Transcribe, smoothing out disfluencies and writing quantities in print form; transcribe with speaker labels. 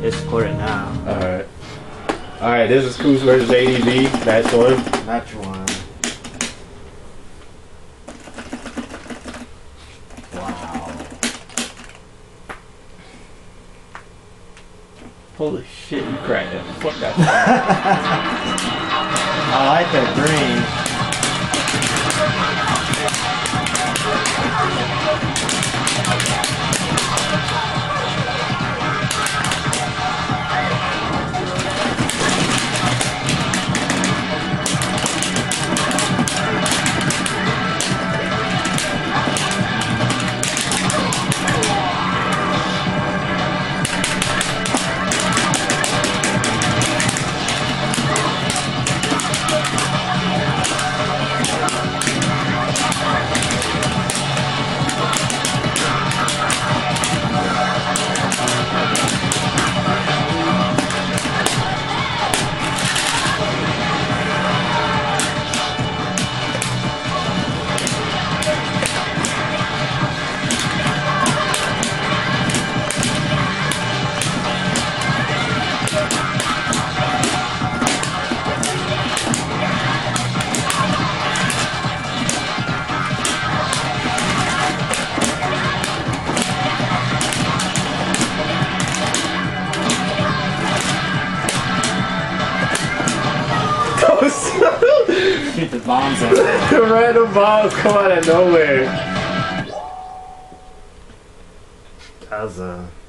Speaker 1: It's recording now.
Speaker 2: Alright. Alright, this is Coos versus ADV. Match one.
Speaker 1: Match one. Wow.
Speaker 2: Holy shit, you cracked that. Fuck that.
Speaker 1: I like that green. Shoot the bombs on it.
Speaker 2: The random bombs come out of nowhere.
Speaker 1: That was a